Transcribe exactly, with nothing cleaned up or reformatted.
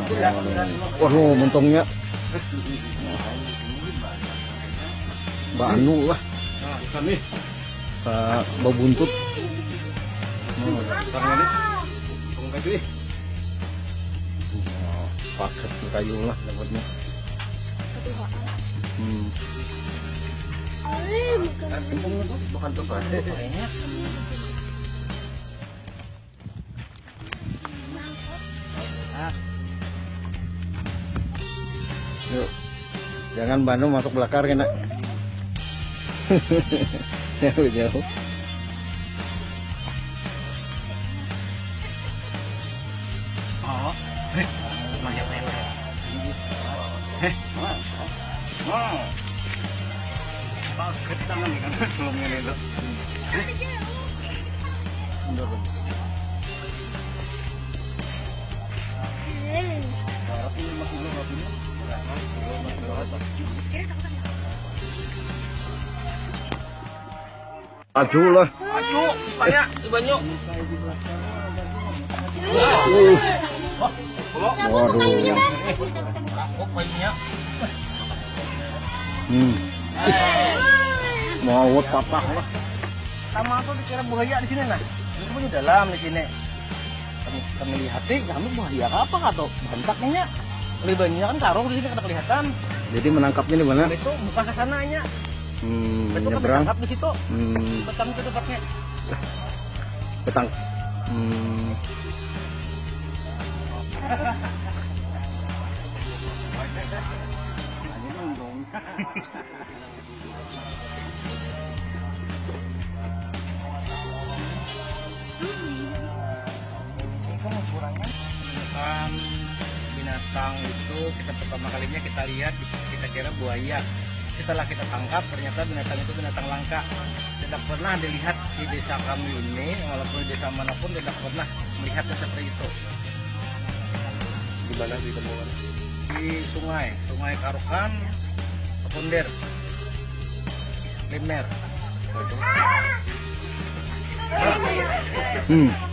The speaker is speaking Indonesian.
Waduh, mentongnya Banu lah. Nah, ikan nih. Pak babuntut. Hmm, ikannya nih. Tunggu kayak gini. Oh, paket kayu lah dapatnya. Hmm. Kembungnya tuh bukan tuh kan? Yuk, jangan Banu masuk belakar kena. Jauh jauh. Oh, eh, banyak banyak. Eh, wow. Paket tangan nih kan, belum ini tuh. Mundur. Aju lah. Aju, banyak di banyu. Uh. Waduh. Rakuk banyunya. Hmm. Mau patah lah. Sama tuh dikira buaya di sini nah. Itu punya dalam di sini. Kami kami lihat nih, kami buaya apa kata? Bentaknya. Lebihnya kan karung di sini kada kelihatan. Jadi menangkapnya di mana? Itu bukan ke sananya. Hmm, Itu kami nyebrang. tangkap di situ. Hmm, Betang itu tempatnya. petang. Hmm. Menemukan binatang itu kita pertama kalinya kita lihat kita kira buaya. Setelah kita tangkap ternyata binatang itu binatang langka. Tidak pernah dilihat di desa kami ini, walaupun di desa manapun tidak pernah melihatnya seperti itu. Di mana ditemukan? Di sungai, sungai Karukan, Keponder, Limer. Hmm.